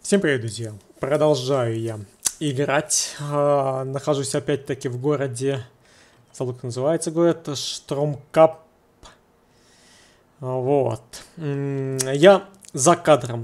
Всем привет, друзья! Продолжаю я играть. Нахожусь опять-таки в городе. Забыл, как называется город. Штромкап. Вот. Я за кадром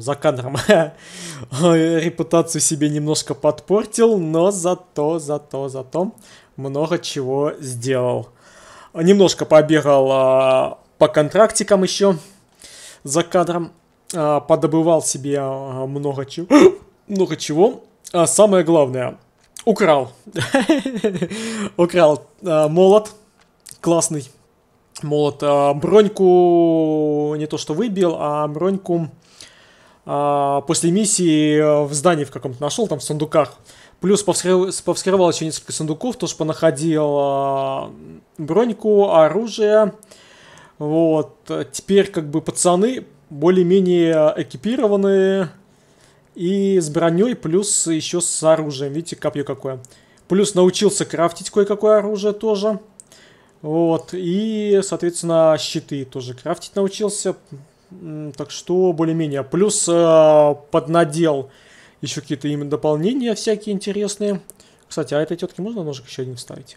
репутацию себе немножко подпортил, но зато много чего сделал. Немножко побегал по контрактикам еще за кадром. Подобывал себе много чего. А самое главное, украл. Украл молот. Классный молот. Броньку не то что выбил, а броньку после миссии в здании в каком-то нашел, там в сундуках. Плюс повскрывал еще несколько сундуков, тоже понаходил броньку, оружие. Вот. Теперь как бы пацаны более-менее экипированные и с броней, плюс еще с оружием. Видите, копье какое. Плюс научился крафтить кое-какое оружие тоже. Вот. И, соответственно, щиты тоже крафтить научился. Так что более-менее. Плюс поднадел еще какие-то именно дополнения всякие интересные. Кстати, а этой тетке можно ножик еще один вставить?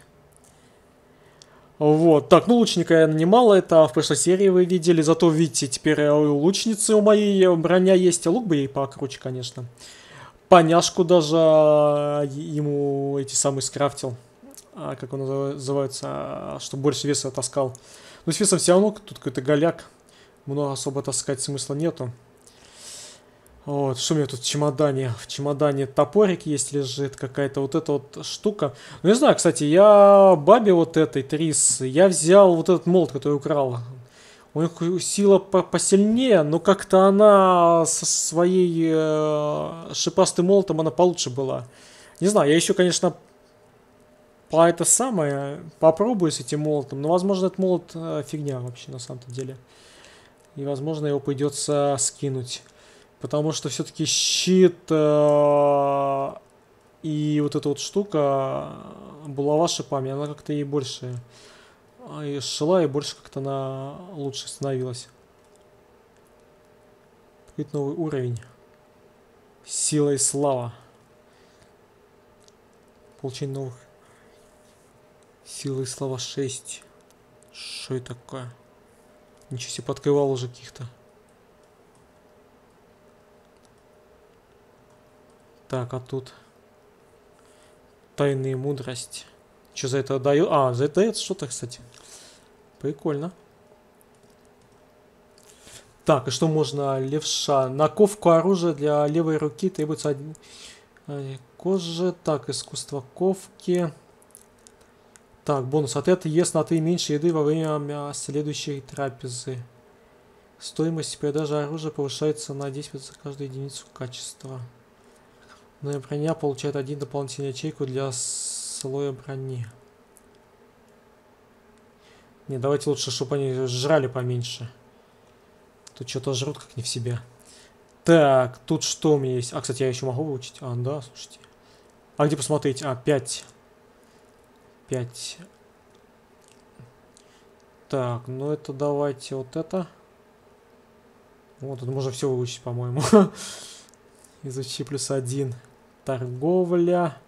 Вот, так, ну лучника я нанимал, это в прошлой серии вы видели, зато видите, теперь у лучницы у моей броня есть, а лук бы ей покруче, конечно. Поняшку даже ему эти самые скрафтил, как он называется, чтобы больше веса таскал. Но с весом все равно тут какой-то голяк, много особо таскать смысла нету. Вот, что у меня тут в чемодане? В чемодане топорик есть, лежит какая-то вот эта вот штука. Ну, не знаю, кстати, я бабе вот этой, Трис, я взял вот этот молот, который украл. У них сила посильнее, но как-то она со своей шипастым молотом, она получше была. Не знаю, я еще, конечно, по это самое попробую с этим молотом, но, возможно, этот молот фигня вообще на самом-то деле. И, возможно, его придется скинуть. Потому что все-таки щит и вот эта вот штука, булава с шипами, она как-то ей больше и шила, и больше как-то она лучше становилась. Открыть новый уровень. Сила и слава. Получение новых. Сила и слава 6. Что это такое? Ничего себе, подкрывал уже каких-то. Так, а тут тайная мудрость. Что за это дает? А, за это дает что-то, кстати. Прикольно. Так, и что можно? Левша. На ковку оружия для левой руки требуется один кожи. Так, искусство ковки. Так, бонус от этого. Ест на 3 меньше еды во время следующей трапезы. Стоимость продажи оружия повышается на 10% за каждую единицу качества. Но броня получает один дополнительную ячейку для слоя брони. Не, давайте лучше, чтобы они жрали поменьше. Тут что-то жрут как не в себя. Так, тут что у меня есть? А, кстати, я еще могу выучить. А, да, слушайте. А где посмотреть? А, 5. 5. Так, ну это давайте вот это. Вот, тут можно все выучить, по-моему. Изучи +1. Торговля.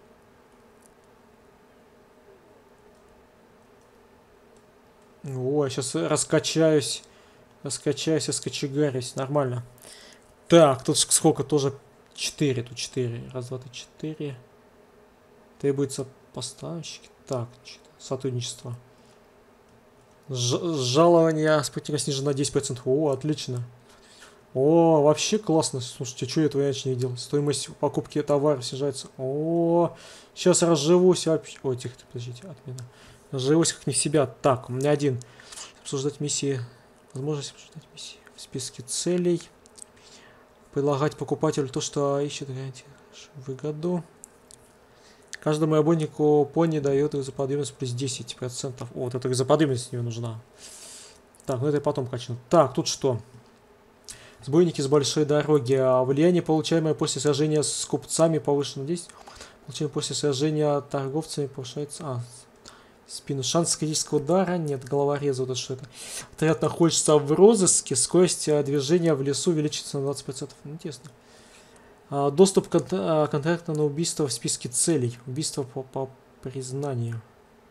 О, сейчас раскачаюсь. Раскачаюсь и скочегарюсь. Нормально. Так, тут сколько? Тоже 4. Тут 4. Раз, два, три, 4. Требуется поставщики. Так, сотрудничество. Жалование с потерей снижено на 10%. О, отлично. О, вообще классно. Слушайте, что я этого раньше не видел? Стоимость покупки товара снижается. О, сейчас разживусь вообще. Ой, тихо, подождите, отмена. Разживусь как не в себя. Так, у меня один. Обсуждать миссии. Возможность обсуждать миссии. В списке целей. Предлагать покупателю то, что ищет выгоду. Каждому работнику пони дает изоподъемность плюс 10%. О, вот эта изоподъемность мне нужна. Так, ну это я потом качну. Так, тут что? Сбойники с большой дороги. Влияние, получаемое после сражения с купцами, повышено 10. Получаемое после сражения торговцами повышается... спину. Шанс критического удара. Нет, головореза. Вот что это. Отряд находится в розыске. Скорость движения в лесу увеличится на 20%. Интересно. Доступ контракта на убийство в списке целей. Убийство по признанию.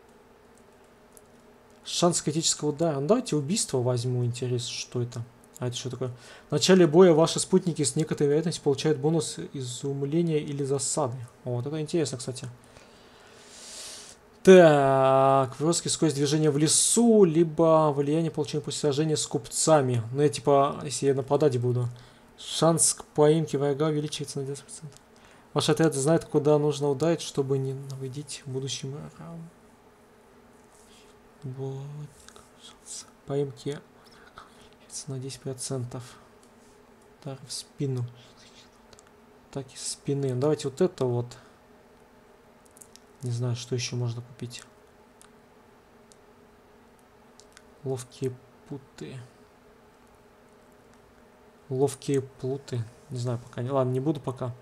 Шанс критического удара. Ну, давайте убийство возьму. Интересно, что это. А это что такое? В начале боя ваши спутники с некоторой вероятностью получают бонус изумления или засады. Вот это интересно, кстати. Так, выростки скорость движения в лесу, либо влияние получения после сражения с купцами. Ну, я типа, если я нападать буду. Шанс к поимке врага увеличивается на 10%. Ваш отряд знает, куда нужно ударить, чтобы не навредить будущим врагам. Вот. Шанс поимки на 10%. Удар в спину. Так, из спины. Давайте вот это вот. Не знаю, что еще можно купить. Ловкие путы. Ловкие плуты. Не знаю пока. Ладно, не буду пока.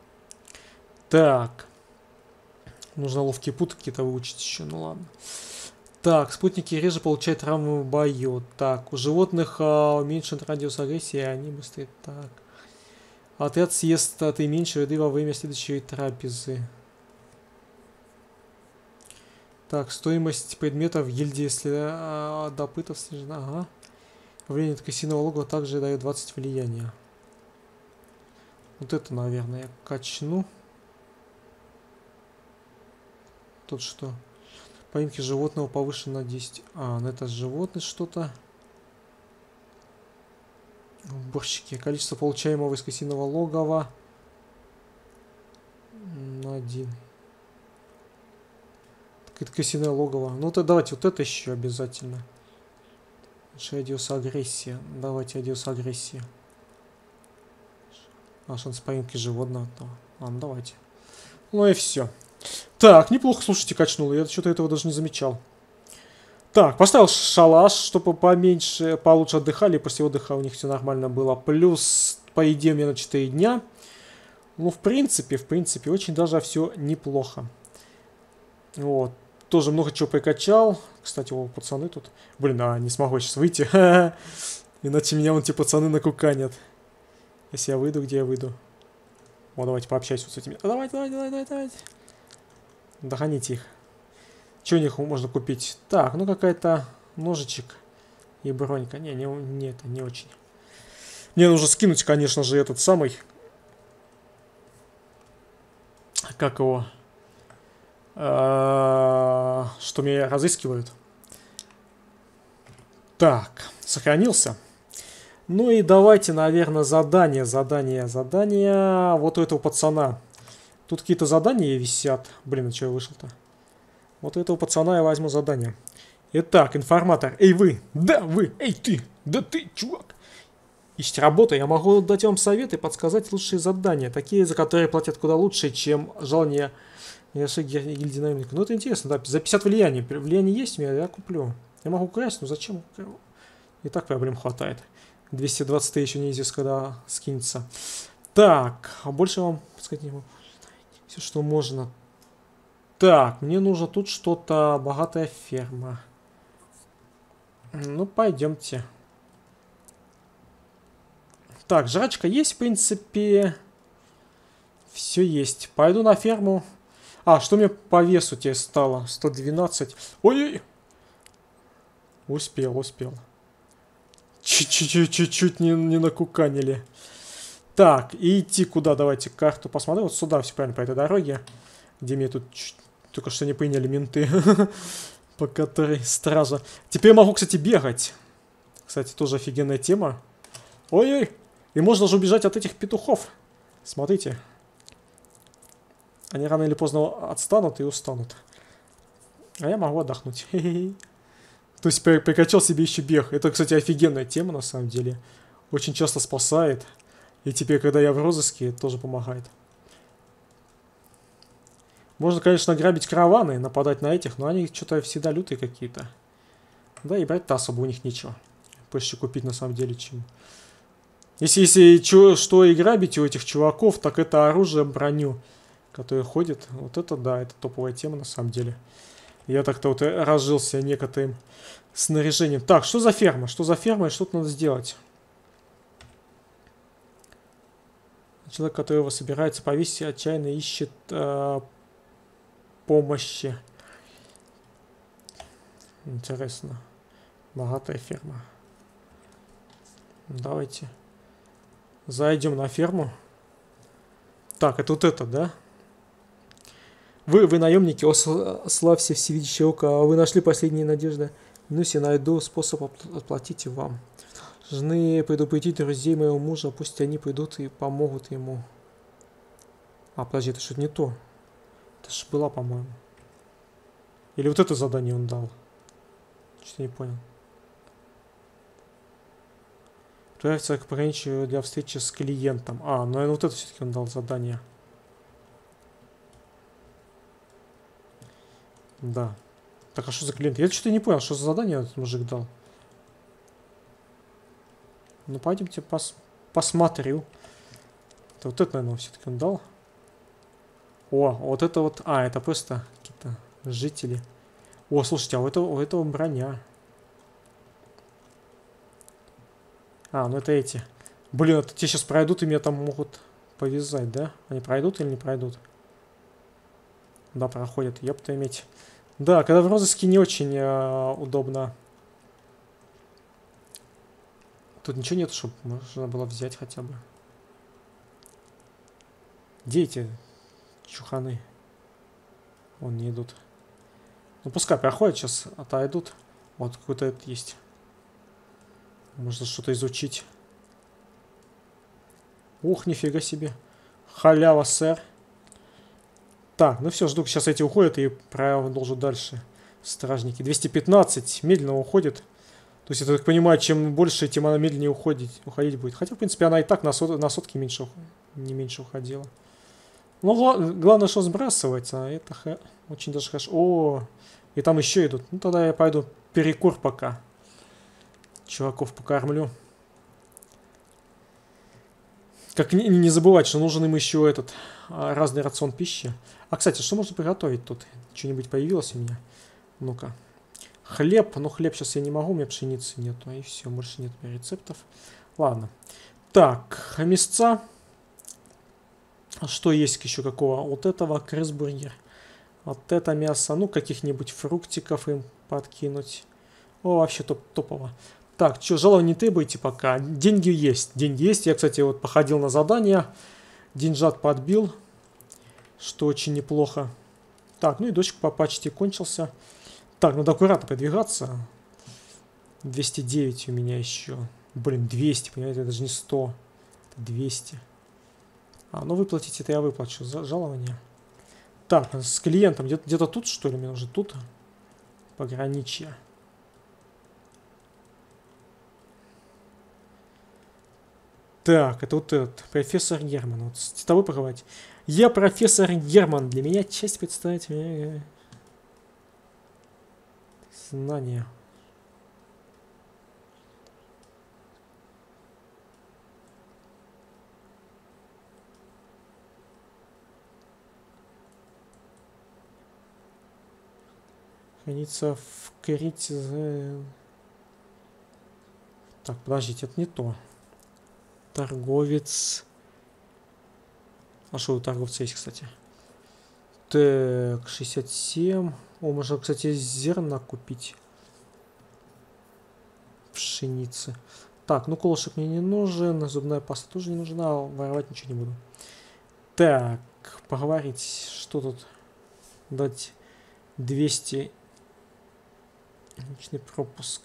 Так. Нужно ловкие путы какие-то выучить еще. Ну ладно. Так, спутники реже получают травмы в бою. Так, у животных уменьшен радиус агрессии, они быстрее. Так. Отряд съест ты меньше еды во время следующей трапезы. Так, стоимость предметов в гильдии, если допытов снижена. Ага. Влияние от крысиного логова также дает 20 влияния. Вот это, наверное, я качну. Тут что? Поимки животного повышено на 10. Ну это животное что-то. Уборщики. Количество получаемого из крысиного логова. На 1. Это крысиное логово. Ну то давайте вот это еще обязательно. Радиус агрессии. Давайте радиус агрессии. Шанс поимки животного. Ладно, давайте. Ну и все. Так, неплохо, слушайте, качнуло. Я что-то этого даже не замечал. Так, поставил шалаш, чтобы поменьше, получше отдыхали. После отдыха у них все нормально было. Плюс, по идее, у меня на 4 дня. Ну, в принципе, очень даже все неплохо. Вот. Тоже много чего прикачал. Кстати, о, пацаны тут. Блин, не смогу сейчас выйти. Иначе меня вон те пацаны накуканят. Если я выйду, где я выйду? Вот, давайте пообщаюсь вот с этими. Давайте. Догоните их. Что у них можно купить? Так, ну какая-то ножичек и бронька. Не, это не очень. Мне нужно скинуть, конечно же, этот самый. Как его? Что меня разыскивают. Так, сохранился. Ну и давайте, наверное, задание. Вот у этого пацана. Тут какие-то задания висят. Блин, а что я вышел-то? Вот у этого пацана я возьму задание. Итак, информатор. Эй, вы! Да, вы! Эй, ты! Да ты, чувак! Ищите работу. Я могу дать вам советы и подсказать лучшие задания. Такие, за которые платят куда лучше, чем жалование гильдии наемников. Ну, это интересно, да. За 50 влияний. Влияние есть у меня, я куплю. Я могу красть, но зачем? И так проблем хватает. 220 еще неизвестно, когда скинется. Так, а больше вам сказать не могу. Все, что можно. Так, мне нужно тут что-то. Богатая ферма. Ну, пойдемте. Так, жрачка есть, в принципе. Все есть. Пойду на ферму. Что мне по весу тебе стало? 112. Ой-ой! Успел. Чуть-чуть не накуканили. Так, и идти куда? Давайте карту посмотрим. Вот сюда все правильно, по этой дороге. Где меня тут только что не приняли менты. По которой стража. Теперь могу, кстати, бегать. Кстати, тоже офигенная тема. Ой-ой! И можно же убежать от этих петухов. Смотрите. Они рано или поздно отстанут и устанут. А я могу отдохнуть. То есть прикачал себе еще бег. Это, кстати, офигенная тема на самом деле. Очень часто спасает. И теперь, когда я в розыске, тоже помогает. Можно, конечно, грабить караваны, нападать на этих, но они что-то всегда лютые какие-то. Да и брать-то особо у них нечего. Проще купить на самом деле, чем... Если что и грабить у этих чуваков, так это оружие, броню, которая ходит. Вот это да, это топовая тема на самом деле. Я так-то вот разжился некоторым снаряжением. Так, что за ферма? Что за ферма и что-то надо сделать? Человек, которого собирается повесить, отчаянно ищет помощи. Интересно. Богатая ферма. Давайте зайдем на ферму. Так, это вот это, да? Вы наемники, о, славься всевидящее око, вы нашли последние надежды. Ну, я найду способ отплатить вам. Должны предупредить друзей моего мужа, пусть они придут и помогут ему. А, подожди, это что-то не то. Это же была, по-моему. Или вот это задание он дал. Что-то не понял. Отправиться к пограничью для встречи с клиентом. А, ну наверное, вот это все-таки он дал задание. Да. Так, а что за клиент? Я что-то не понял, что за задание этот мужик дал. Ну, пойдемте посмотрю. Это вот это, наверное, все-таки он дал. О, вот это вот... А, это просто какие-то жители. О, слушайте, а у этого броня. А, ну это эти. Блин, это те сейчас пройдут и меня там могут повязать, да? Они пройдут или не пройдут? Да, проходят. Ёпта иметь. Да, когда в розыске не очень удобно. Тут ничего нет, чтобы можно было взять хотя бы. Где эти чуханы? Вон не идут. Ну пускай проходят, сейчас отойдут. Вот какой-то это есть. Можно что-то изучить. Ух, нифига себе. Халява, сэр. Так, ну все, жду, сейчас эти уходят и продолжу дальше. Стражники. 215. Медленно уходит. То есть, я так понимаю, чем больше, тем она медленнее уходить будет. Хотя, в принципе, она и так на сотки меньше, не меньше уходила. Ну, главное, что сбрасывается. А это очень даже хорошо. О, и там еще идут. Ну, тогда я пойду перекур пока. Чуваков покормлю. Как не забывать, что нужен им еще этот разный рацион пищи. А, кстати, что можно приготовить тут? Что-нибудь появилось у меня? Ну-ка. Хлеб. Ну, хлеб сейчас я не могу, у меня пшеницы нету. И все, больше нет у меня рецептов. Ладно. Так, мясца. Что есть еще какого? Вот этого крысбургер. Вот это мясо. Ну, каких-нибудь фруктиков им подкинуть. О, вообще топово. Так, что, жалование не требуете пока. Деньги есть. Деньги есть. Я, кстати, вот походил на задание. Деньжат подбил. Что очень неплохо. Так, ну и дочек почти кончился. Так, надо аккуратно продвигаться. 209 у меня еще. Блин, 200, понимаете, это даже не 100. Это 200. А, ну выплатить это я выплачу. Жалование. Так, с клиентом. Где-то тут, что ли? Мне уже тут. Пограничье. Так, это вот этот, профессор Герман. Вот с тобой поговорить. Я профессор Герман. Для меня честь представить знания. Хранится в Крите. Так, подождите, это не то. Торговец. А что у торговца есть, кстати? Так, 67. О, можно, кстати, зерна купить. Пшеницы. Так, ну колышек мне не нужен. Зубная паста тоже не нужна. Воровать ничего не буду. Так, поговорить. Что тут? Дать 200. Личный пропуск.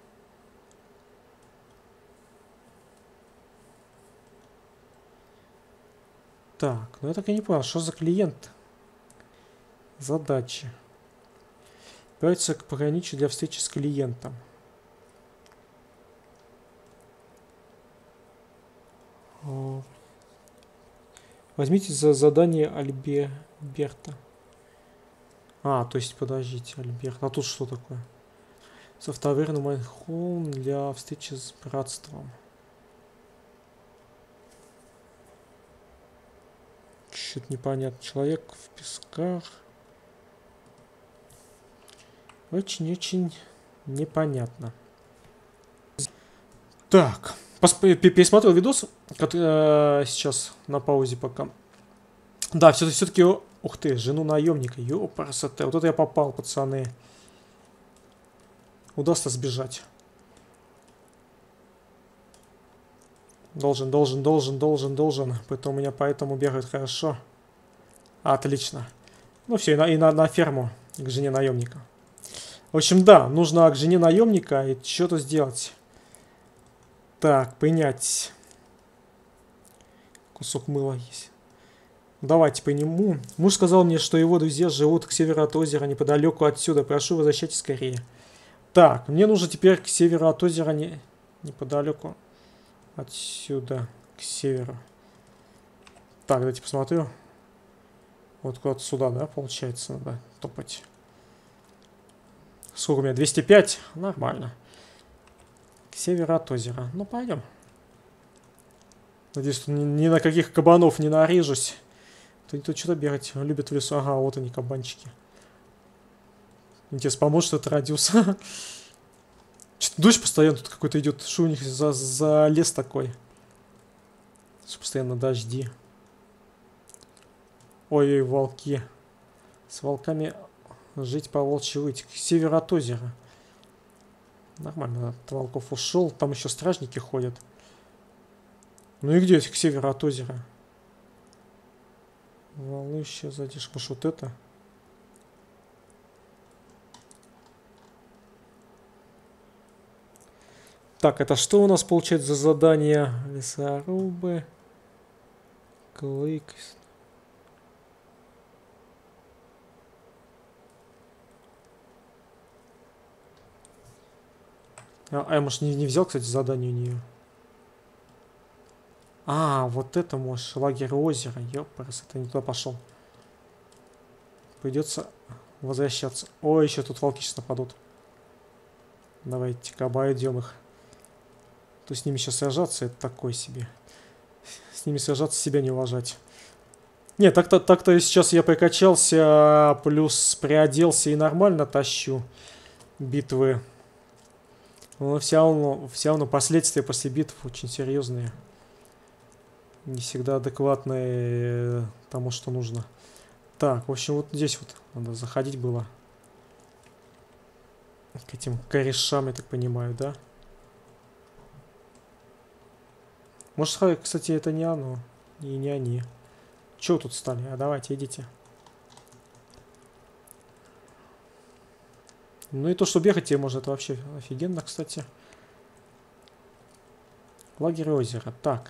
Так, ну я так и не понял, что за клиент? Задачи. Отправиться к пограничью для встречи с клиентом. Возьмите за задание Альберта. А, то есть, подождите, Альберт. А тут что такое? Софтверный Майнхолм для встречи с братством. Что-то непонятно. Человек в песках. Очень-очень непонятно. Так, пересмотрел видос, сейчас на паузе пока. Да, все-таки, ух ты, жену наемника, ёпарасоте, вот это я попал, пацаны. Удастся сбежать. Должен. Поэтому у меня поэтому бегают хорошо. Отлично. Ну все, и на ферму к жене наемника. В общем, да, нужно к жене наемника и что-то сделать. Так, принять. Кусок мыла есть. Давайте по нему. Муж сказал мне, что его друзья живут к северу от озера, неподалеку отсюда. Прошу, возвращайтесь скорее. Так, мне нужно теперь к северу от озера, неподалеку отсюда, к северу. Так, давайте посмотрю. Вот куда-то сюда, да, получается, надо топать. Сколько у меня? 205? Нормально. К северу от озера. Ну, пойдем. Надеюсь, что ни на каких кабанов не нарежусь. Тут что-то бегать. Любят в лесу. Ага, вот они, кабанчики. Интересно, поможет этот радиус? Что-то дождь постоянно тут какой-то идет. Что у них за лес такой? Что постоянно дожди. Ой-ой, волки. С волками жить по волчьи выть. К северу от озера. Нормально, от волков ушел. Там еще стражники ходят. Ну и где к северу от озера? Волнующая задержка. Может, вот это? Так, это что у нас получается за задание? Лесорубы. Клык. Я, может, не взял, кстати, задание у нее. А, вот это, может, лагерь озера. Ёпарас, это не туда пошел. Придется возвращаться. Ой, еще тут волки сейчас нападут. Давайте-ка обойдем их. То с ними сейчас сражаться, это такой себе. С ними сражаться, себя не уважать. Нет, так-то сейчас я прокачался, плюс приоделся и нормально тащу битвы. Но все равно последствия после битв очень серьезные. Не всегда адекватные тому, что нужно. Так, в общем, вот здесь вот надо заходить было. К этим корешам, я так понимаю, да? Может, кстати, это не оно. И не они. Чего тут стали? А давайте, идите. Ну и то, что бегать тебе может, это вообще офигенно, кстати. Лагерь озера. Так.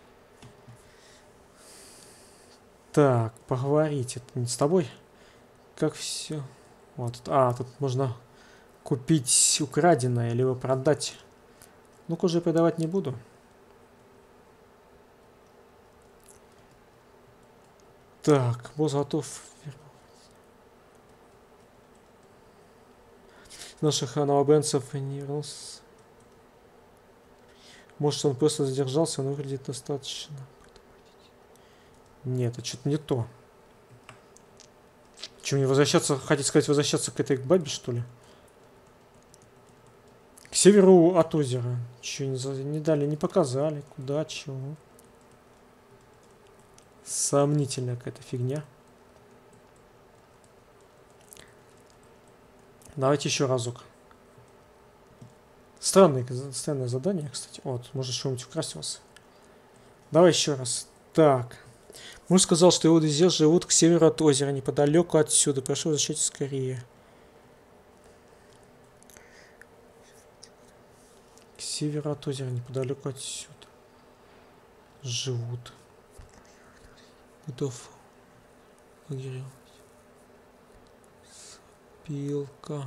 Так, поговорить. Это не с тобой? Как все? Вот. А, тут можно купить украденное, либо продать. Ну-ка, уже продавать не буду. Так, босс готов. Наших новобранцев не вернулся. Может, он просто задержался, но выглядит достаточно. Нет, это что-то не то. Че, мне возвращаться, хотите сказать, возвращаться к этой бабе, что ли? К северу от озера. Че, не дали, не показали. Куда, чего? Сомнительная какая-то фигня. Давайте еще разок. Странное задание, кстати. Вот, может, что-нибудь украсть у вас. Давай еще раз. Так. Муж сказал, что его друзья живут к северу от озера, неподалеку отсюда. Прошу, возвращайтесь скорее. К северу от озера, неподалеку отсюда. Живут. Готов. Спилка.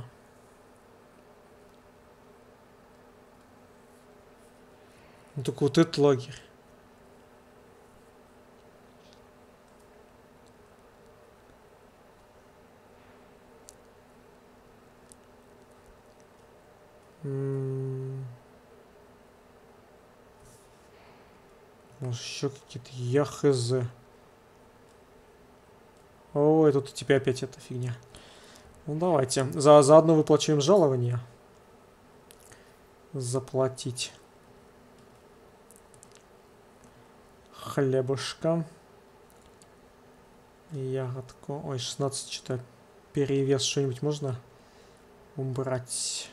Ну только вот этот лагерь. Может, еще какие-то яхз. Ой, тут у тебя опять эта фигня. Ну давайте. Заодно выплачиваем жалование. Заплатить. хлебушка. Ягодку. Ой, 16 что-то. Перевес что-нибудь можно убрать?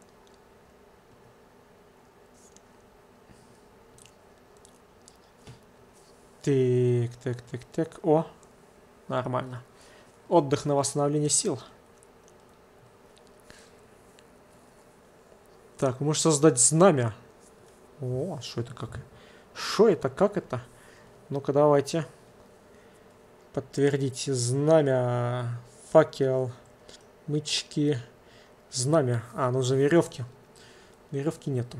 Так. О, нормально. Отдых на восстановление сил. Так, можешь создать знамя. О, что это как? Что это? Как это? Ну-ка, давайте. Подтвердите. Знамя. Факел. Мычки. Знамя. А, нужны веревки. Веревки нету.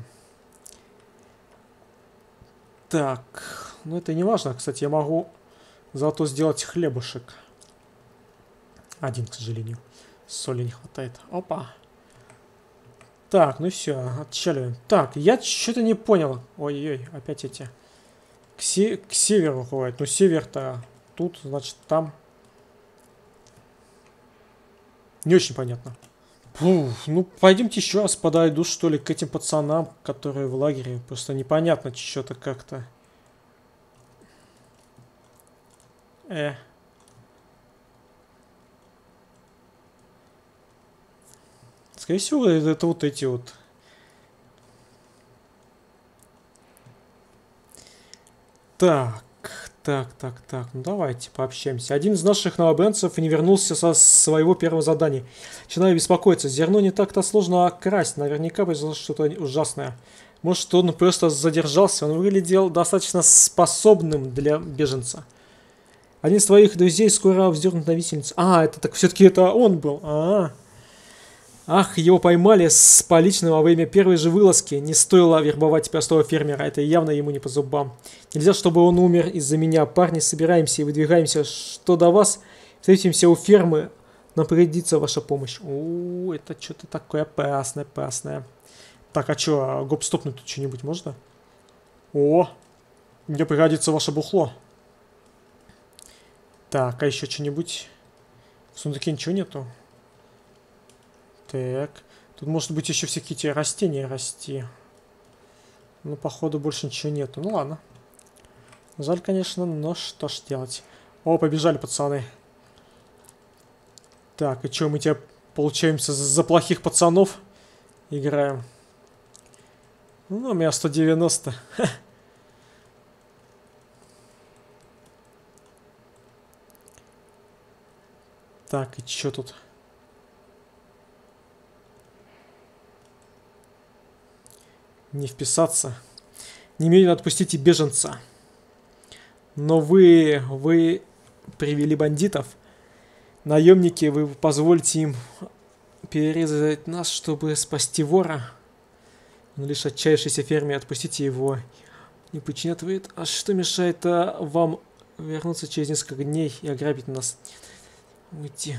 Так. Ну, это не важно. Кстати, я могу зато сделать хлебушек. Один, к сожалению. Соли не хватает. Опа. Так, ну все, отчаливаем. Так, я что-то не понял. Ой-ой, опять эти. К северу уходит. Ну, север-то тут, значит, там. Не очень понятно. Фух, ну, пойдемте еще раз подойду, что ли, к этим пацанам, которые в лагере. Просто непонятно что-то как-то. Скорее всего, это вот эти вот. Так. Ну давайте пообщаемся. Один из наших новобранцев не вернулся со своего первого задания. Начинаю беспокоиться. Зерно не так-то сложно красть. Наверняка произошло что-то ужасное. Может, он просто задержался. Он выглядел достаточно способным для беженца. Один из твоих друзей скоро вздернут на висельницу. А, это так все-таки это он был. Ах, его поймали с поличным во время первой же вылазки. Не стоило вербовать простого фермера, это явно ему не по зубам. Нельзя, чтобы он умер из-за меня. Парни, собираемся и выдвигаемся. Что до вас? Встретимся у фермы. Нам пригодится ваша помощь. О, это что-то такое опасное. Так, а что, гоп-стопнуть тут что-нибудь можно? О, мне пригодится ваше бухло. Так, а еще что-нибудь? В сундуке ничего нету? Так, тут может быть еще всякие эти растения расти. Ну, походу, больше ничего нету. Ну, ладно. Жаль, конечно, но что ж делать. О, побежали, пацаны. Так, и что, мы тебя, получаемся, за плохих пацанов играем? Ну, у меня 190. Так, и что тут? Не вписаться. Немедленно отпустите беженца. Но вы привели бандитов. Наемники, вы позвольте им перерезать нас, чтобы спасти вора. Он лишь отчаявшийся фермер, отпустите его. Не причинят вред. А что мешает вам вернуться через несколько дней и ограбить нас? Уйти.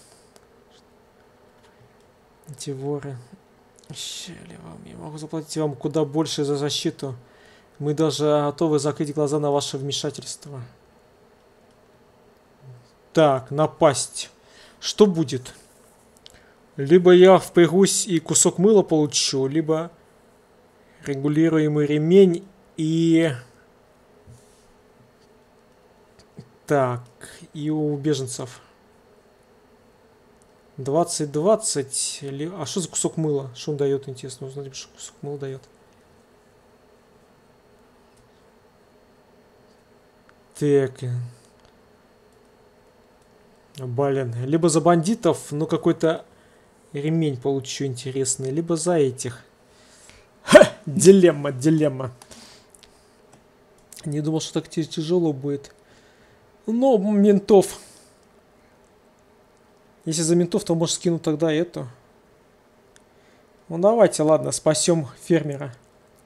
Эти воры. Я могу заплатить вам куда больше за защиту. Мы даже готовы закрыть глаза на ваше вмешательство. Так, напасть. Что будет? Либо я впрягусь и кусок мыла получу, либо регулируемый ремень и... Так, и у беженцев. 20-20. А что за кусок мыла? Что он дает, интересно? Узнать, что кусок мыла дает. Так. Блин. Либо за бандитов, но какой-то ремень получу интересный. Либо за этих. Ха! Дилемма. Не думал, что так тяжело будет. Но ментов. Если за ментов, то может скину тогда эту. Ну давайте, ладно, спасем фермера.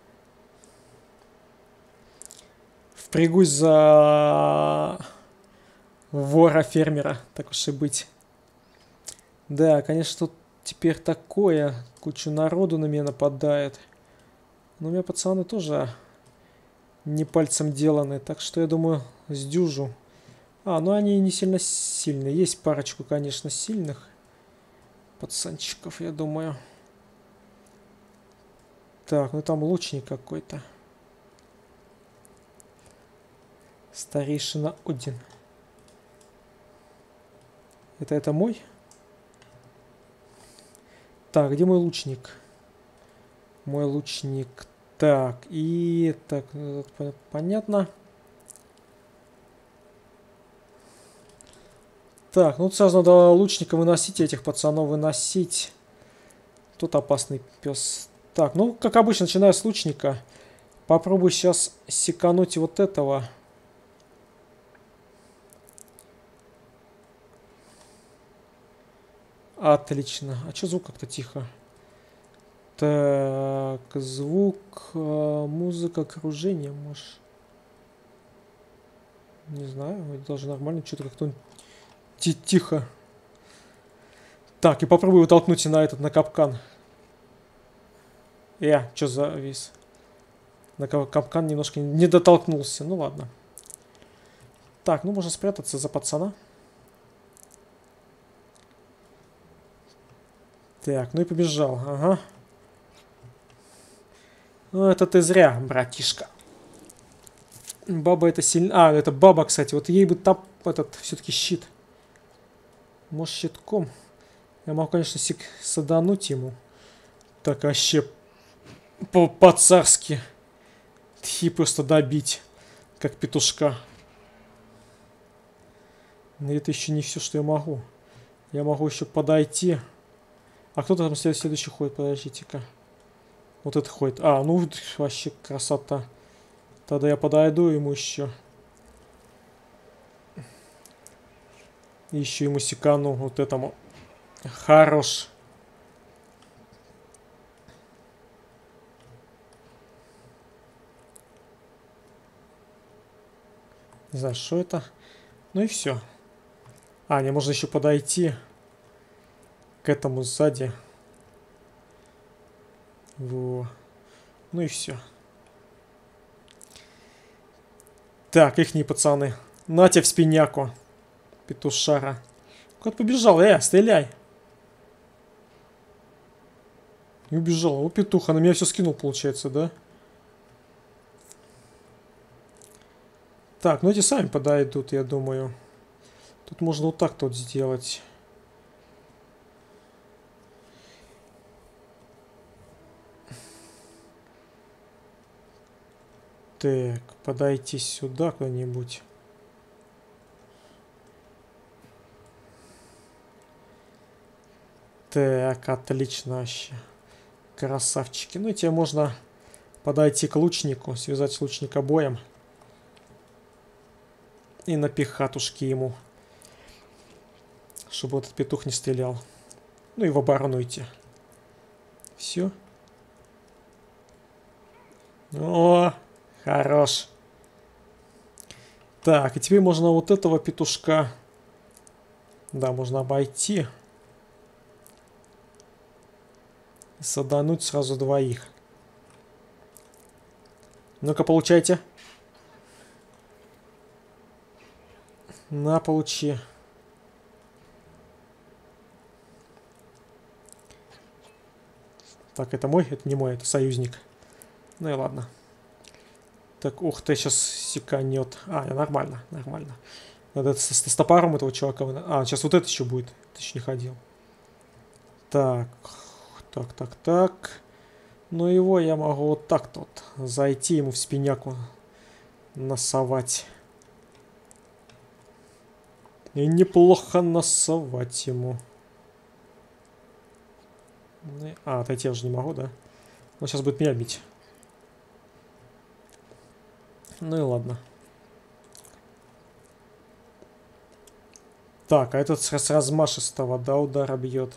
Впрягусь за вора-фермера, так уж и быть. Да, конечно, тут теперь такое. Куча народу на меня нападает. Но у меня пацаны тоже не пальцем деланы. Так что я думаю, сдюжу. Ну они не сильно сильные. Есть парочку, конечно, сильных пацанчиков, я думаю. Так, ну там лучник какой-то. Старейшина Один. Это мой? Так, где мой лучник? Мой лучник. Так, и... Так, понятно. Так, ну сразу надо лучника выносить, этих пацанов выносить. Тут опасный пес. Так, ну, как обычно, начинаю с лучника. Попробую сейчас секануть вот этого. Отлично. А что звук как-то тихо? Так, звук, музыка, окружение, может. Не знаю, даже нормально, что-то как-то тихо. Так, и попробую его толкнуть на капкан. Что за вис? На капкан немножко не дотолкнулся, ну ладно. Так, ну можно спрятаться за пацана. Так, ну и побежал, ага. Ну это ты зря, братишка. Баба это сильно... А, это баба, кстати, вот ей бы этот все-таки щит. Может щитком? Я могу, конечно, садануть ему. Так, вообще по-царски. И просто добить, как петушка. Но это еще не все, что я могу. Я могу еще подойти. А кто там следующий ходит? Подождите-ка. Вот это ходит. А, ну вообще красота. Тогда я подойду ему еще. Еще ему секану вот этому. Хорош. Не знаю, что это. Ну и все. А, мне можно еще подойти к этому сзади. Во. Ну и все. Так, ихние пацаны. Нате в спиняку. Петушара. Куда-то побежал. Стреляй. Не убежал. О, петуха, на меня все скинул, получается, да? Так, ну эти сами подойдут, я думаю. Тут можно вот так вот сделать. Так, подойти сюда куда-нибудь. Так, отлично вообще. Красавчики. Ну и тебе можно подойти к лучнику, связать лучника боем. И на пехатушки ему. Чтобы этот петух не стрелял. Ну и в оборону идти. Все. О, хорош. Так, и теперь можно вот этого петушка... Да, можно обойти. И садануть сразу двоих. Ну-ка, получайте. На, получи. Так, это мой? Это не мой, это союзник. Ну и ладно. Так, ух ты, сейчас секанет. А, нормально, нормально. Надо с топором этого чувака... А, сейчас вот это еще будет. Это еще не ходил. Так, так. Ну его я могу вот так тут зайти, ему в спиняку насовать. И неплохо насовать ему. А, отойти я уже не могу, да? Он сейчас будет меня бить. Ну и ладно. Так, а этот с размашистого, да, удара бьет.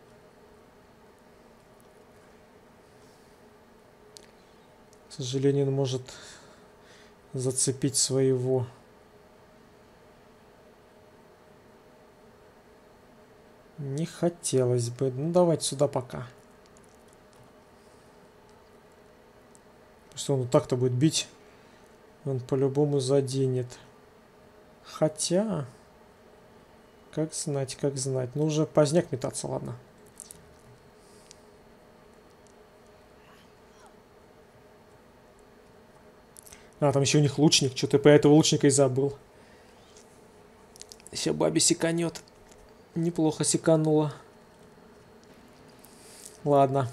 К сожалению, он может зацепить своего. Не хотелось бы. Ну, давайте сюда пока. Потому что он вот так-то будет бить. Он по-любому заденет. Хотя... Как знать, как знать. Ну, уже поздняк метаться, ладно. А, там еще у них лучник. Что-то про этого лучника и забыл. Сейчас бабе секанет. Неплохо секанула. Ладно.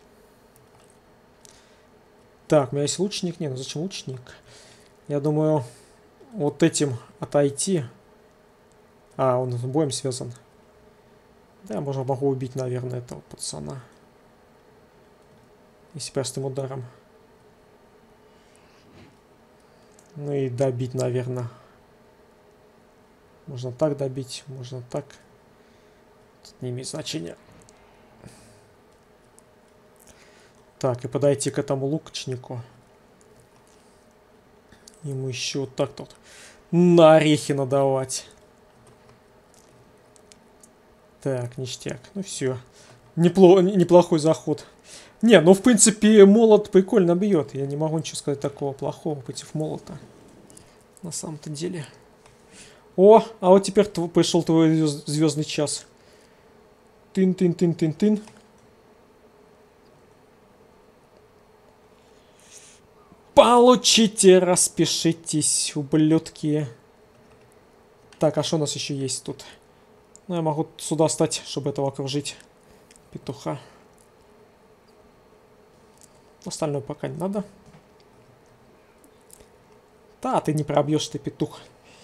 Так, у меня есть лучник. Не, ну зачем лучник? Я думаю, вот этим отойти. А, он с боем связан. Да, я могу убить, наверное, этого пацана. Если простым ударом. Ну и добить, наверное. Можно так добить, можно так. Тут не имеет значения. Так, и подойти к этому лукчнику. Ему еще вот так тут на орехи надавать. Так, ништяк. Ну все. Неплохой заход. Не, ну в принципе молот прикольно бьет. Я не могу ничего сказать такого плохого против молота. На самом-то деле. О, а вот теперь пришел твой звездный час. Тын-тын-тын-тын-тын. Получите, распишитесь, ублюдки. Так, а что у нас еще есть тут? Ну, я могу сюда встать, чтобы этого окружить. Петуха. Остальное пока не надо. Да, ты не пробьешь, ты петух.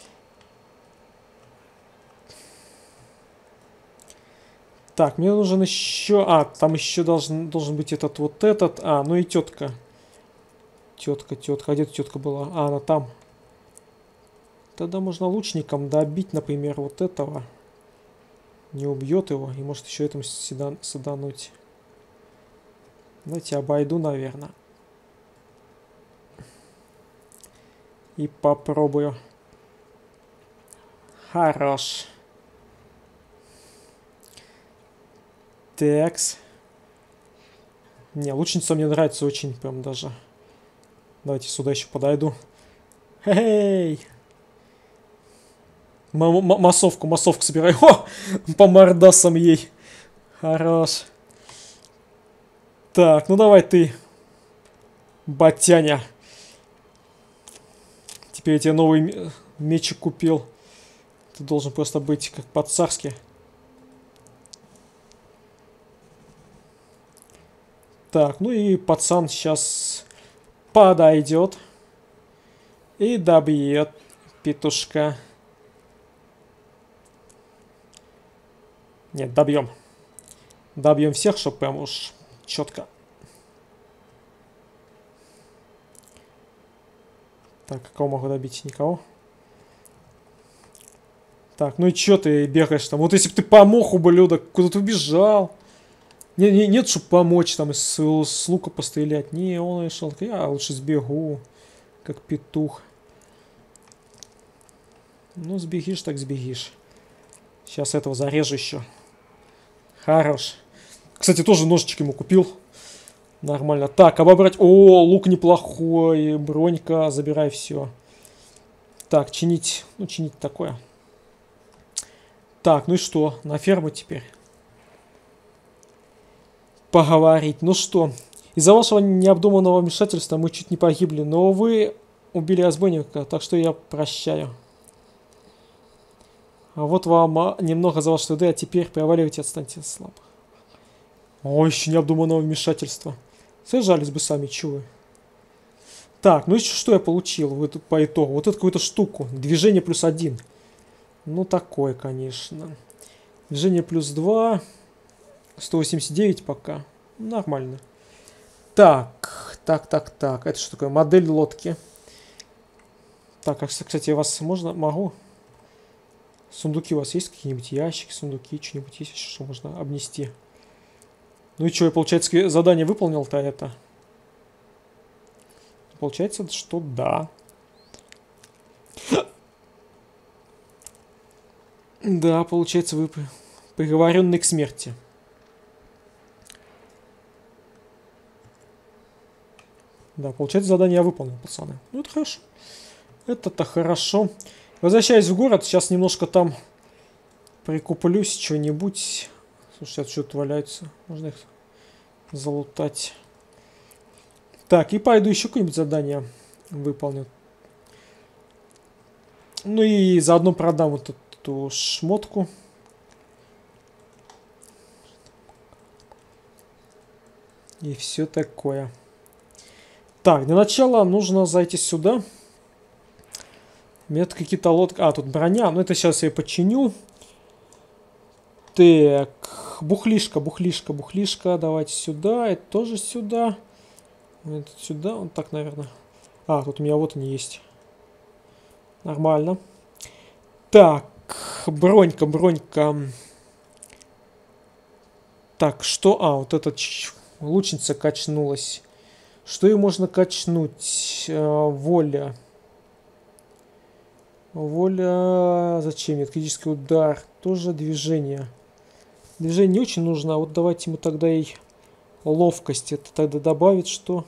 Так, мне нужен еще... А, там еще должен быть этот вот этот. А, ну и тетка. Тетка. А где тетка была? А, она там. Тогда можно лучником добить, например, вот этого. Не убьет его. И может еще этому садануть. Давайте обойду, наверное. И попробую. Хорош. Такс. Не, лучница мне нравится очень прям даже. Давайте сюда еще подойду. Хей! Массовку собираю. О! По мордасам ей. Хорош. Так, ну давай ты, батяня. Теперь я тебе новый мечик купил. Ты должен просто быть как по-царски. Так, ну и пацан сейчас подойдет и добьет петушка. Нет, добьем. Добьем всех, чтобы прям уж четко. Так, кого могу добить? Никого. Так, ну и чё ты бегаешь там? Вот если бы ты помог, ублюдок, куда ты убежал? Нет, чтобы помочь там с лука пострелять. Не, он решил, я лучше сбегу, как петух. Ну, сбегишь, так сбегишь. Сейчас этого зарежу еще. Хорош. Кстати, тоже ножичек ему купил. Нормально. Так, обобрать. О, лук неплохой. Бронька, забирай все. Так, чинить. Ну, чинить такое. Так, ну и что? На ферму теперь. Поговорить. Ну что, из-за вашего необдуманного вмешательства мы чуть не погибли, но вы убили разбойника, так что я прощаю. А вот вам немного за ваши труды, а теперь проваливайте, отстаньте слабо. О, еще необдуманного вмешательства. Сажались бы сами, чего вы. Так, ну еще что я получил по итогу? Вот эту какую-то штуку. Движение +1. Ну, такое, конечно. Движение +2. 189 пока. Нормально. Так. Это что такое? Модель лодки. Так, а, кстати, я вас могу? Сундуки у вас есть? Какие-нибудь ящики, сундуки, что-нибудь есть еще, что можно обнести? Ну и что, я, получается, задание выполнил-то это? Получается, что да. Да, получается, вы приговоренный к смерти. Да, получается, задание я выполнил, пацаны. Ну, это хорошо. Это-то хорошо. Возвращаясь в город, сейчас немножко там прикуплюсь, что-нибудь. Слушайте, а что-то валяется. Можно их залутать. Так, и пойду еще какое-нибудь задание выполню. Ну и заодно продам вот эту шмотку. И все такое. Так, для начала нужно зайти сюда. У меня тут какие-то лодки. А, тут броня. Ну, это сейчас я починю. Так, бухлишка, бухлишка, бухлишка. Давайте сюда. Это тоже сюда. Это сюда. Вот так, наверное. А, тут у меня вот они есть. Нормально. Так, бронька, бронька. Так, что? А, вот эта лучница качнулась. Что ее можно качнуть? Воля. Воля. Зачем? Нет, критический удар. Тоже движение. Движение не очень нужно. А вот давайте мы тогда и ловкость. Это тогда добавит что?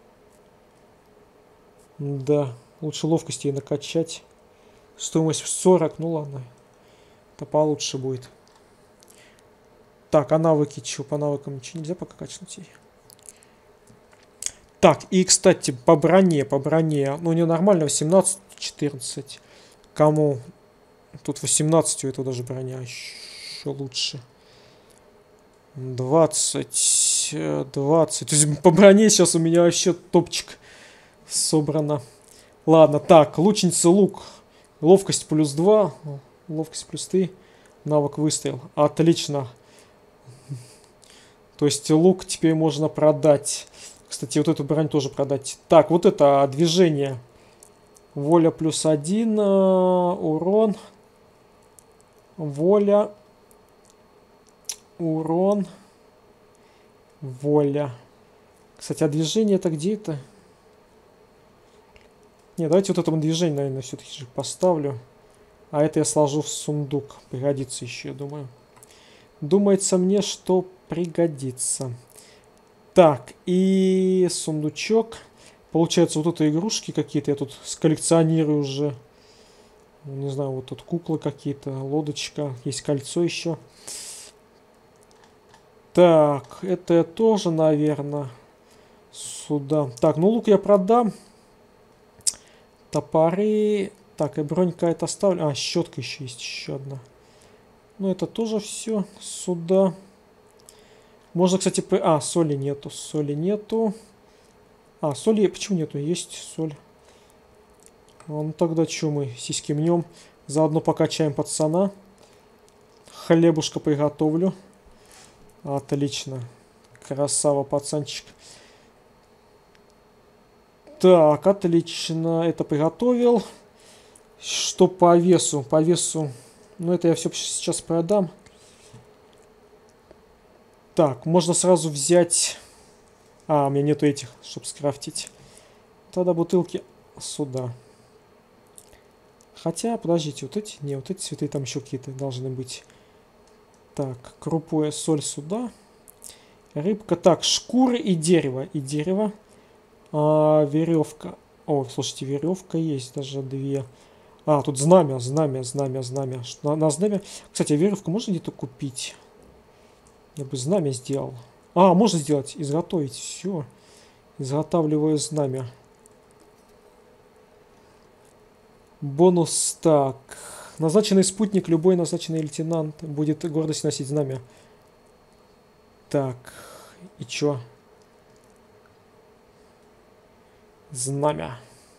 Да. Лучше ловкость ей накачать. Стоимость в 40. Ну ладно. Это получше будет. Так, а навыки что? По навыкам ничего нельзя пока качнуть ей. Так, и, кстати, по броне, по броне. Ну, у нее нормально 18-14. Кому? Тут 18, у этого даже броня еще лучше. 20. 20. То есть по броне сейчас у меня вообще топчик собрано. Ладно, так, лучница лук. Ловкость плюс 2. Ловкость плюс 3. Навык выстрел. Отлично. То есть лук теперь можно продать. Кстати, вот эту броню тоже продать. Так, вот это движение. Воля плюс 1. Урон. Воля. Урон. Воля. Кстати, а движение это где это? Не, давайте вот этому движению, наверное, все-таки же поставлю. А это я сложу в сундук. Пригодится еще, я думаю. Думается мне, что пригодится. Так, и сундучок. Получается, вот это игрушки какие-то. Я тут сколлекционирую уже. Не знаю, вот тут куклы какие-то, лодочка. Есть кольцо еще. Так, это я тоже, наверное, сюда. Так, ну лук я продам. Топоры. Так, и бронька это оставлю. А, щетка еще есть, еще одна. Ну, это тоже все сюда. Можно, кстати, а, соли нету, соли нету. А, соли, почему нету? Есть соль. Ну, тогда что мы сиськи мнем? Заодно покачаем пацана. Хлебушка приготовлю. Отлично. Красава, пацанчик. Так, отлично. Это приготовил. Что по весу? По весу. Ну, это я все сейчас продам. Так, можно сразу взять... А, у меня нету этих, чтобы скрафтить. Тогда бутылки сюда. Хотя, подождите, вот эти... Не, вот эти цветы там еще какие-то должны быть. Так, крупу и соль сюда. Рыбка. Так, шкуры и дерево. И дерево. Веревка. О, слушайте, веревка есть даже 2. А, тут знамя, знамя, знамя, знамя. На знамя... Кстати, веревку можно где-то купить? Я бы знамя сделал. А, можно сделать, изготовить. Все. Изготавливаю знамя. Бонус так. Назначенный спутник, любой назначенный лейтенант будет гордость носить знамя. Так. И чё? Знамя.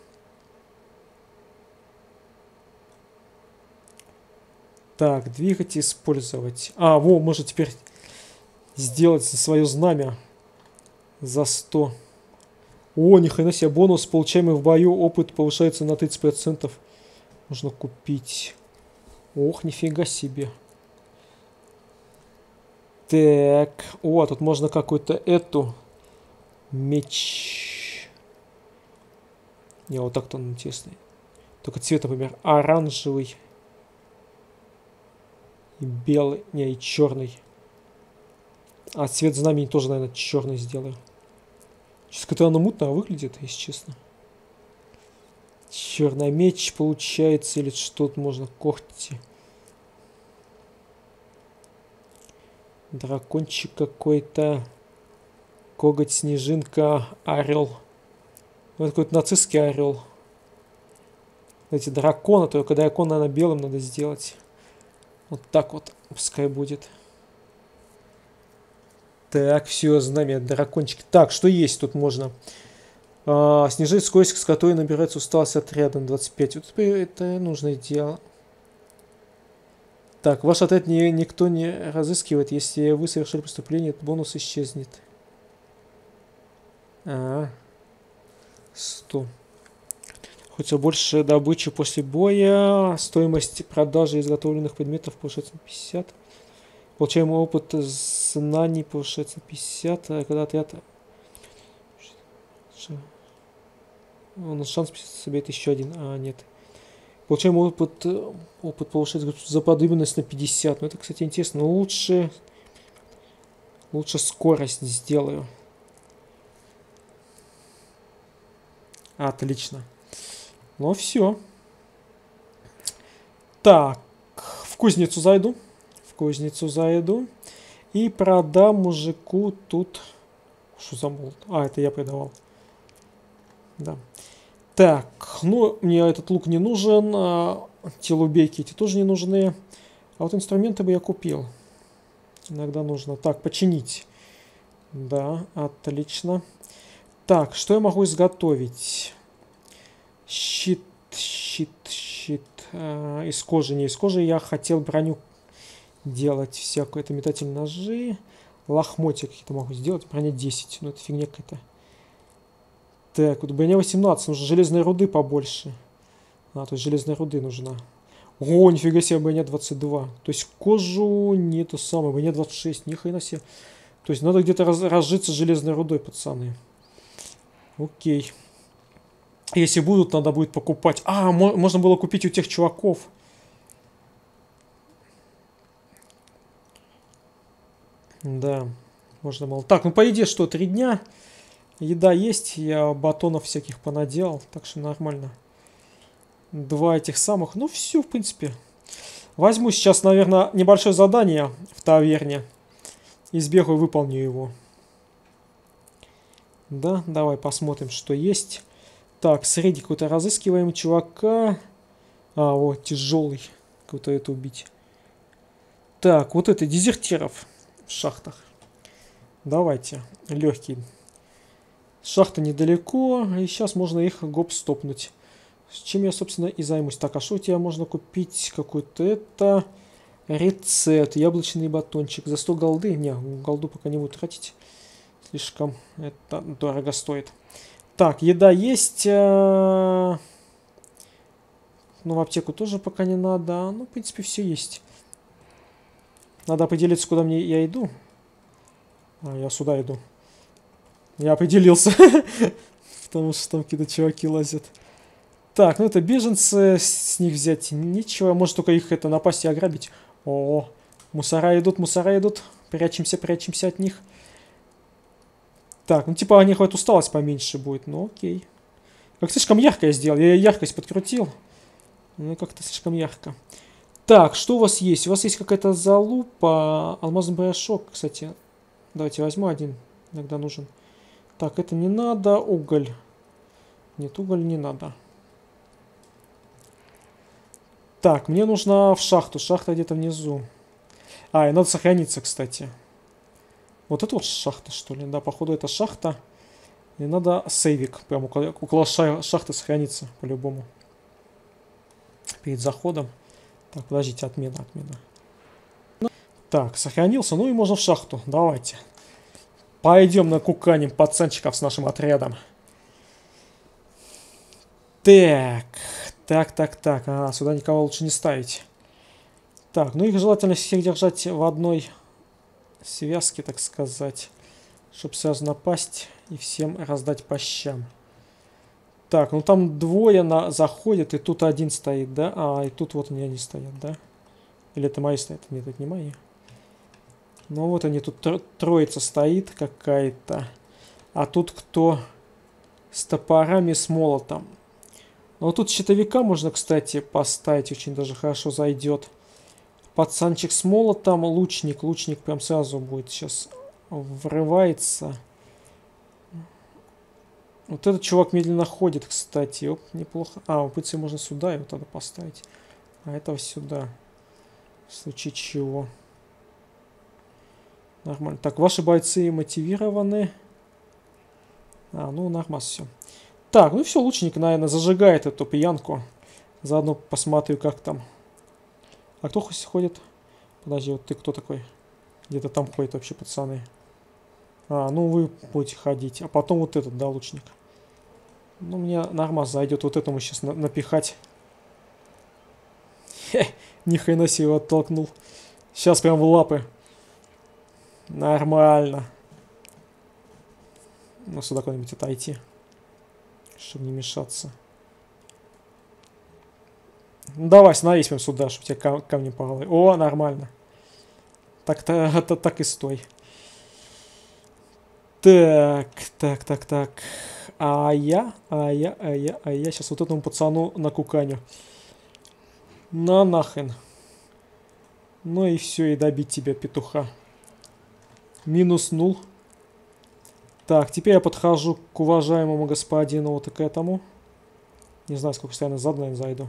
Так, двигать и использовать. А, во, можно теперь сделать свое знамя за 100. О, ни хрена себе, бонус, получаемый в бою, опыт повышается на 30%. Можно купить. Ох, нифига себе. Так, о, тут можно какую-то эту меч. Не, вот так-то он интересный. Только цвет, например, оранжевый. И белый, не, и черный. А цвет знамени тоже, наверное, черный сделаю. Сейчас как-то оно мутно выглядит, если честно. Черный меч получается, или что-то можно, когти. Дракончик какой-то. Коготь, снежинка, орел. Вот какой-то нацистский орел. Эти драконы, только дракон, наверное, белым надо сделать. Вот так вот пускай будет. Так, все, знамя, дракончики. Так, что есть тут можно? Снижать скорость, с которой набирается усталость отряда на 25. Вот это нужное дело. Так, ваш отряд никто не разыскивает. Если вы совершили преступление, этот бонус исчезнет. 100. Хочется больше добычи после боя. Стоимость продажи изготовленных предметов повышается на 50. Получаемый опыт знаний повышается на 50. Когда отряд... У нас шанс собирать еще один. Нет. Получаем опыт повышается заподобенность на 50. Ну, это, кстати, интересно. Но лучше скорость сделаю. Отлично. Ну, все. Так. В кузницу зайду. И продам мужику тут... Что за молот? Это я продавал. Да. Так, ну, мне этот лук не нужен, те лубейки эти тоже не нужны. А вот инструменты бы я купил. Иногда нужно. Так, починить. Да, отлично. Так, что я могу изготовить? Щит. Из кожи. Не из кожи, я хотел броню делать всякую. Это метательные ножи. Лохмотья какие-то могу сделать. Броня 10. Ну, это фигня какая-то. Так, вот броня 18, нужно железной руды побольше. То есть железной руды нужна. О, нифига себе, броня 22. То есть кожу не то самое, броня 26, ни хрена себе. То есть надо где-то разжиться железной рудой, пацаны. Окей. Если будут, надо будет покупать. Можно было купить у тех чуваков. Да, можно было. Так, ну по идее что, 3 дня. Еда есть, я батонов всяких понаделал, так что нормально. 2 этих самых, ну все, в принципе. Возьму сейчас, наверное, небольшое задание в таверне. И сбегаю, выполню его. Да, давай посмотрим, что есть. Так, среди какой-то разыскиваем чувака. Вот, тяжелый. Какой-то это убить. Так, вот это, дезертиров в шахтах. Давайте, легкий. Шахта недалеко, и сейчас можно их гоп-стопнуть. С чем я, собственно, и займусь. Так, что у тебя можно купить? Какой-то это... Рецепт. Яблочный батончик. За 100 голды? Не, голду пока не буду тратить. Слишком это дорого стоит. Так, еда есть. Ну, в аптеку тоже пока не надо. Ну, в принципе, все есть. Надо определиться, куда я иду. Я сюда иду. Я определился. Потому что там какие-то чуваки лазят. Так, ну это беженцы. С них взять нечего. Может только их это напасть и ограбить. О, мусора идут. Прячемся от них. Так, ну типа у них вот усталость поменьше будет. Ну окей. Как слишком ярко я сделал. Я яркость подкрутил. Ну как-то слишком ярко. Так, что у вас есть? У вас есть какая-то залупа. Алмазный порошок, кстати. Давайте возьму один. Иногда нужен. Так, это не надо. Уголь. Нет, уголь не надо. Так, мне нужно в шахту. Шахта где-то внизу. И надо сохраниться, кстати. Вот это вот шахта, что ли? Да, походу это шахта. И надо сейвик. Прям около шахты сохраниться, по-любому. Перед заходом. Так, подождите, отмена. Так, сохранился. Ну и можно в шахту. Давайте. Пойдем накуканим пацанчиков с нашим отрядом. Так. Сюда никого лучше не ставить. Так, ну их желательно всех держать в одной связке, так сказать. Чтобы сразу напасть и всем раздать по щам. Так, ну там двое заходят, и тут один стоит, да? И тут вот они стоят, да? Или это мои стоят? Нет, это не мои. Ну вот они, тут троица стоит какая-то. А тут кто с топорами, с молотом. Ну вот тут щитовика можно, кстати, поставить. Очень даже хорошо зайдет. Пацанчик с молотом, лучник. Лучник прям сразу будет сейчас врывается. Вот этот чувак медленно ходит, кстати. Оп, неплохо. А, упыться можно сюда его тогда поставить. А этого сюда. В случае чего. Нормально. Так, ваши бойцы мотивированы. А, ну нормально все. Так, ну все, лучник, наверное, зажигает эту пьянку. Заодно посмотрю, как там. А кто ходит? Подожди, вот ты кто такой? Где-то там ходит вообще, пацаны. А, ну вы будете ходить. А потом вот этот, да, лучник. Ну, мне нормально зайдет вот этому сейчас напихать. Хе, ни хрена себе его оттолкнул. Сейчас прям в лапы. Нормально. Ну, сюда куда-нибудь отойти. Чтобы не мешаться. Ну, давай, становись прям сюда, чтобы тебе камни по голове. О, нормально. Так-то, так и стой. Так. А я сейчас вот этому пацану накуканю. На нахрен. Ну и все, и добить тебя, петуха. Минус 0. Так, теперь я подхожу к уважаемому господину вот и к этому. Не знаю, сколько я назад, наверное, зайду.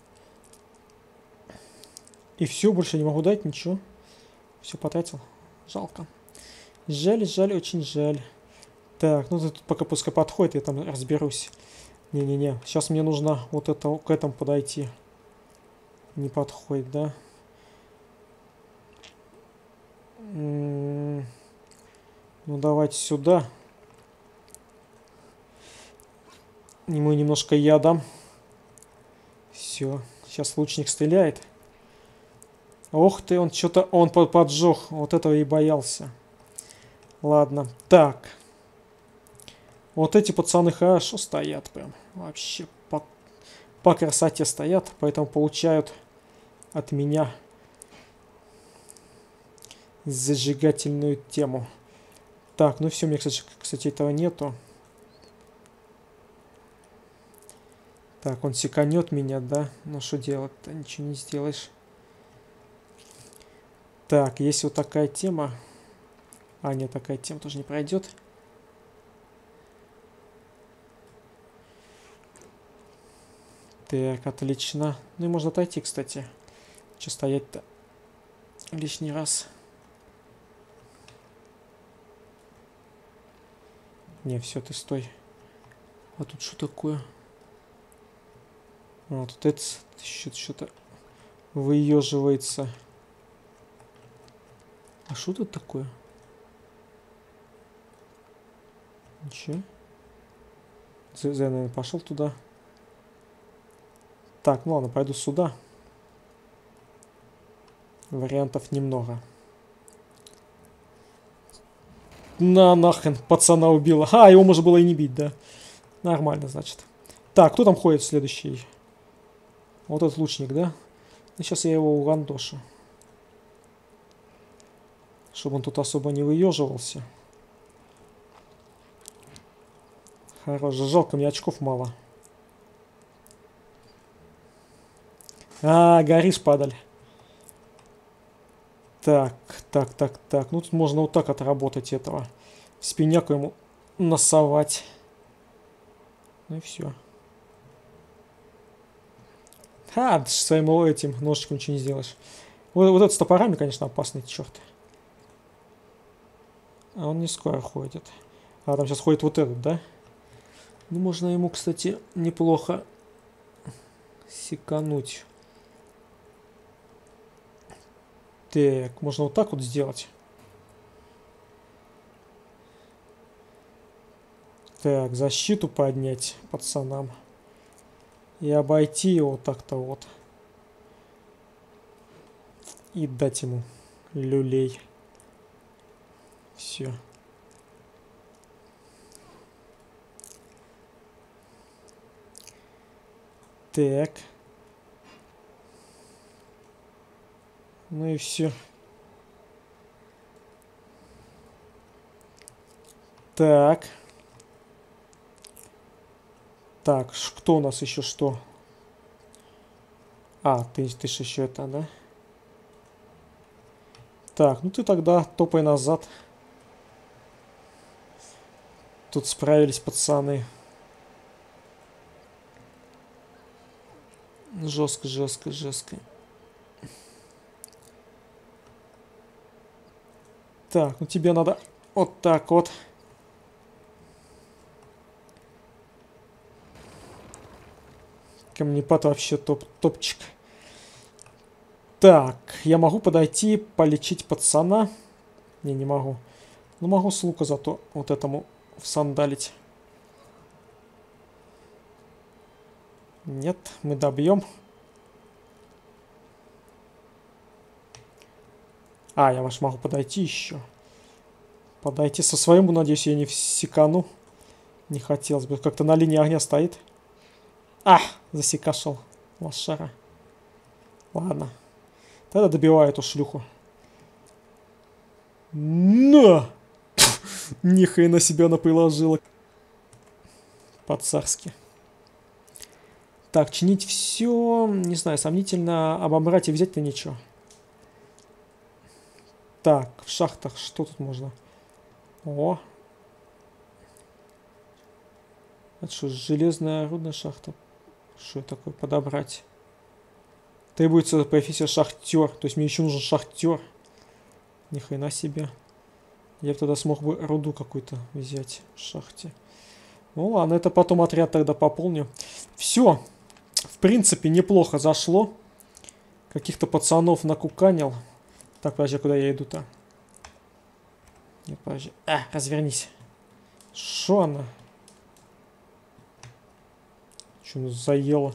И все, больше не могу дать ничего. Все потратил. Жалко. Жаль, очень жаль. Так, ну тут пока пускай подходит, я там разберусь. Не-не-не, сейчас мне нужно вот это, к этому подойти. Не подходит, да? Ну давайте сюда. Ему немножко я дам. Все, сейчас лучник стреляет. Ох ты, он что-то, он поджег. Вот этого и боялся. Ладно, так. Вот эти пацаны хорошо стоят прям. Вообще по красоте стоят. Поэтому получают от меня зажигательную тему. Так, ну все, мне, кстати, этого нету. Так, он секанет меня, да? Ну что делать-то? Ничего не сделаешь. Так, есть вот такая тема. А, нет, такая тема тоже не пройдет. Так, отлично. Ну и можно отойти, кстати. Че стоять-то лишний раз? Не, все, ты стой. А тут что такое? А, тут это что-то выеживается. А что тут такое? Ничего. Я, наверное, пошел туда. Так, ну ладно, пойду сюда. Вариантов немного. На нахрен, пацана убила. А, его можно было и не бить, да. Нормально, значит. Так, кто там ходит следующий? Вот этот лучник, да? Ну, сейчас я его угандошу. Чтобы он тут особо не выеживался. Хорош, жалко, мне очков мало. А, горишь, падаль. Так. Ну, тут можно вот так отработать этого. В спиняку ему носовать. Ну и все. Ха, своим этим ножичком ничего не сделаешь. Вот это с топорами, конечно, опасный, черт. А он не скоро ходит. А, там сейчас ходит вот этот, да? Ну, можно ему, кстати, неплохо секануть. Так, можно вот так вот сделать. Так, защиту поднять пацанам. И обойти его так-то вот. И дать ему люлей. Все. Так. Ну и все. Так. Так, кто у нас еще что? А, ты ж еще это, да? Так, ну ты тогда топай назад. Тут справились пацаны. Жестко, жестко, жестко. Так, ну тебе надо вот так вот. Камнепад вообще топчик. Так, я могу подойти, полечить пацана. Не могу. Ну, могу с лука зато вот этому всандалить. Нет, мы добьем. А, я ваш могу подойти еще. Подойти со своим, надеюсь, я не всекану. Не хотелось бы. Как-то на линии огня стоит. А, засекашил лошара. Ладно. Тогда добиваю эту шлюху. На! Нихрена себя она приложила. По-царски. Так, чинить все. Не знаю, сомнительно. Обобрать и взять-то ничего. Так, в шахтах что тут можно? О! Это что, железная рудная шахта? Что такое подобрать? Требуется профессия шахтер. То есть мне еще нужен шахтер. Ни хрена себе. Я бы тогда смог бы руду какую-то взять в шахте. Ну ладно, это потом отряд тогда пополню. Все. В принципе, неплохо зашло. Каких-то пацанов накуканил. Так, подожди, куда я иду-то? Нет, подожди. Развернись. Шо она? Что заела?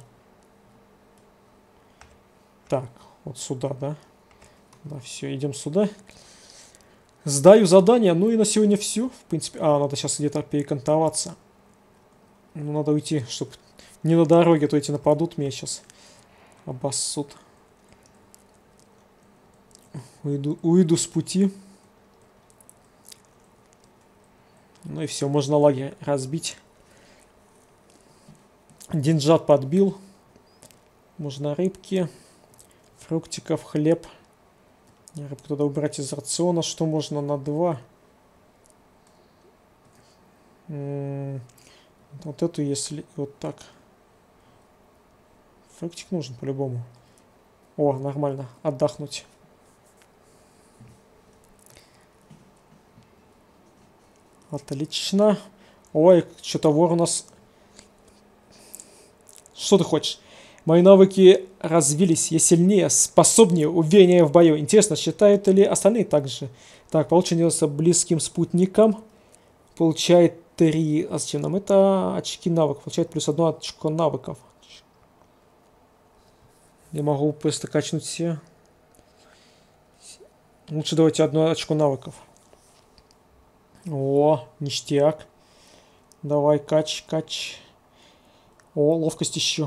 Так, вот сюда, да? Да, все, идем сюда. Сдаю задание. Ну и на сегодня все. В принципе. Надо сейчас где-то перекантоваться. Ну, надо уйти, чтобы не на дороге, а то эти нападут меня сейчас. Обоссут. Уйду с пути. Ну и все, можно лагерь разбить. Деньжат подбил. Можно рыбки, фруктиков, хлеб. Рыбку тогда убрать из рациона. Что можно на 2? Вот эту, если вот так. Фруктик нужен по-любому. О, нормально. Отдохнуть. Отлично. Ой, что-то вор у нас... Что ты хочешь? Мои навыки развились. Я сильнее, способнее, увереннее в бою. Интересно, считают ли остальные так же? Так, получается близким спутником. Получает 3. А зачем нам это? Очки навыков. Получает плюс 1 очко навыков. Я могу просто качнуть все. Лучше давайте 1 очко навыков. О, ништяк. Давай, кач. О, ловкость еще.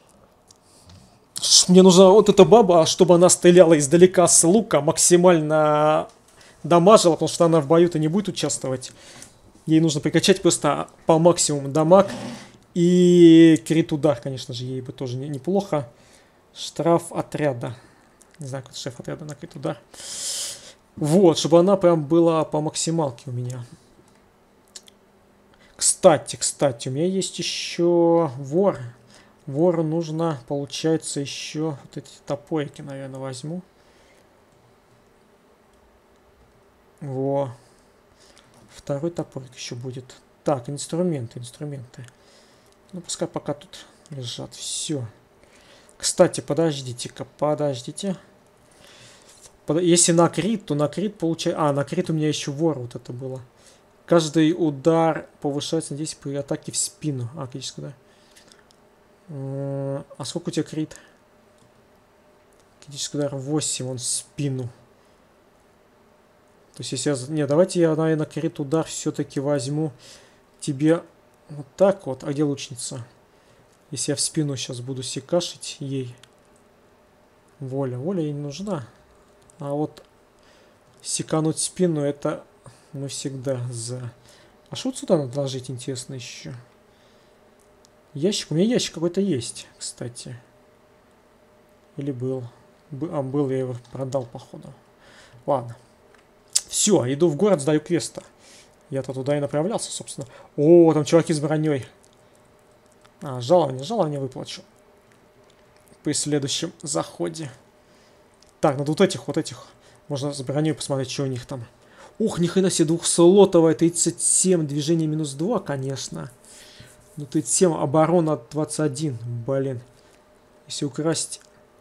Мне нужна вот эта баба, чтобы она стреляла издалека с лука, максимально дамажила, потому что она в бою-то не будет участвовать. Ей нужно прикачать просто по максимуму дамаг. И крит удар, конечно же, ей бы тоже неплохо. Штраф отряда. Не знаю, какой шеф отряда на крит удар. Вот, чтобы она прям была по максималке у меня. Кстати, у меня есть еще вор. Вору нужно, получается, еще вот эти топорики, наверное, возьму. Во. Второй топорик еще будет. Так, инструменты. Ну, пускай пока тут лежат. Все. Кстати, подождите-ка, Если на крит, то на крит получается... на крит у меня еще вор вот это было. Каждый удар повышается на 10 при атаке в спину. Критический удар. А сколько у тебя крит? Критический удар 8, он в спину. То есть если я... Не, давайте я, наверное, крит удар все-таки возьму тебе вот так вот. А где лучница? Если я в спину сейчас буду секашить ей. Воля ей не нужна. А вот секануть спину, это мы всегда за... А что вот сюда надо ложить, интересно, еще? Ящик? У меня ящик какой-то есть, кстати. Или был? Был, я его продал, походу. Ладно. Все, иду в город, сдаю квеста. Я-то туда и направлялся, собственно. О, там чуваки с броней. Жалование выплачу. при следующем заходе. Так, надо вот этих. Можно с броней посмотреть, что у них там. Ух, ни хрена себе, двухслотовая, 37, движение -2, конечно. Ну, 37, оборона 21, блин. Если украсть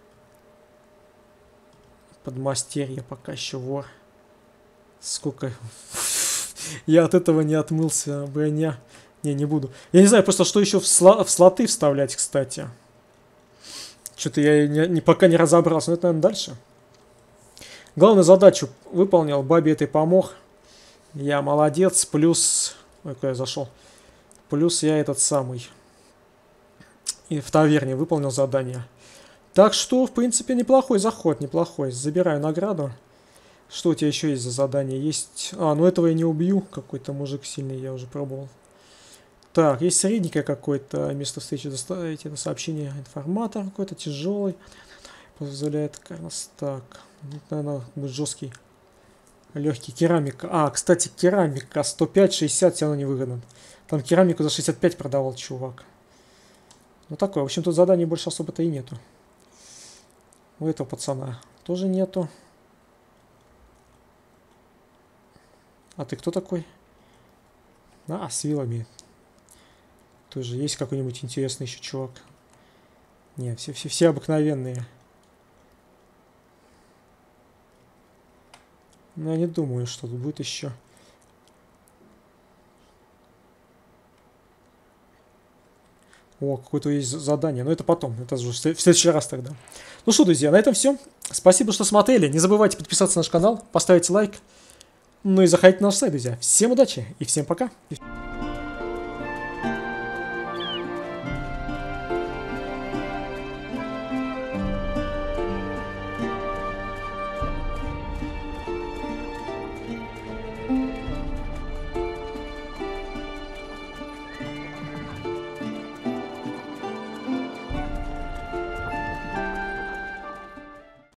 подмастерье, пока еще вор. Сколько... Я от этого не отмылся, броня. Не буду. Я не знаю просто, что еще в слоты вставлять, кстати. Что-то я пока не разобрался. Но это, наверное, дальше. Главную задачу выполнил. Бабе этой помог. Я молодец. Плюс... Ой, куда я зашел? Плюс я этот самый... И в таверне выполнил задание. Так что, в принципе, неплохой заход. Неплохой. Забираю награду. Что у тебя еще есть за задание? Есть... ну этого я не убью. Какой-то мужик сильный, я уже пробовал. Так, есть средненькое какое-то место встречи. Доставить это сообщение. Информатор какой-то тяжелый. Позволяет как раз так. Это, наверное, будет жесткий. Легкий. Керамика. Кстати, керамика. 105-60 все равно невыгодно. Там керамику за 65 продавал чувак. Ну такое. В общем, тут заданий больше особо-то и нету. У этого пацана тоже нету. А ты кто такой? С вилами. Тоже есть какой-нибудь интересный еще чувак? Не, все обыкновенные. Но я не думаю, что тут будет еще. О, какое-то есть задание. Но это потом. Это уже в следующий раз тогда. Ну что, друзья, на этом все. Спасибо, что смотрели. Не забывайте подписаться на наш канал, поставить лайк. Ну и заходите на наш сайт, друзья. Всем удачи и всем пока.